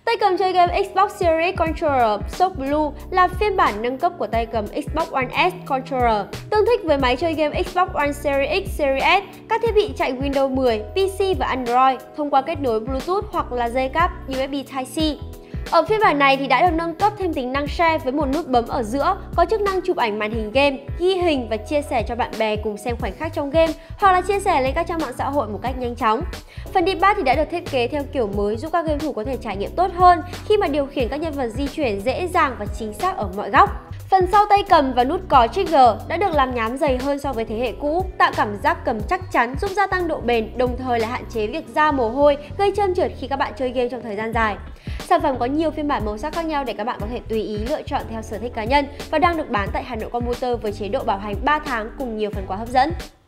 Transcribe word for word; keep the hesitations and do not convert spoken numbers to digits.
Tay cầm chơi game Xbox Series Controller Soft Blue là phiên bản nâng cấp của tay cầm Xbox One S Controller. Tương thích với máy chơi game Xbox One Series X, Series S, các thiết bị chạy Windows mười, pê xê và Android thông qua kết nối Bluetooth hoặc là dây cáp U S B Type-C. Ở phiên bản này thì đã được nâng cấp thêm tính năng Share với một nút bấm ở giữa, có chức năng chụp ảnh màn hình game, ghi hình và chia sẻ cho bạn bè cùng xem khoảnh khắc trong game, hoặc là chia sẻ lên các trang mạng xã hội một cách nhanh chóng. Phần D-pad thì đã được thiết kế theo kiểu mới giúp các game thủ có thể trải nghiệm tốt hơn khi mà điều khiển các nhân vật di chuyển dễ dàng và chính xác ở mọi góc. Phần sau tay cầm và nút cò trigger đã được làm nhám dày hơn so với thế hệ cũ, tạo cảm giác cầm chắc chắn, giúp gia tăng độ bền, đồng thời là hạn chế việc ra mồ hôi, gây trơn trượt khi các bạn chơi game trong thời gian dài. Sản phẩm có nhiều phiên bản màu sắc khác nhau để các bạn có thể tùy ý lựa chọn theo sở thích cá nhân và đang được bán tại Hà Nội Computer với chế độ bảo hành ba tháng cùng nhiều phần quà hấp dẫn.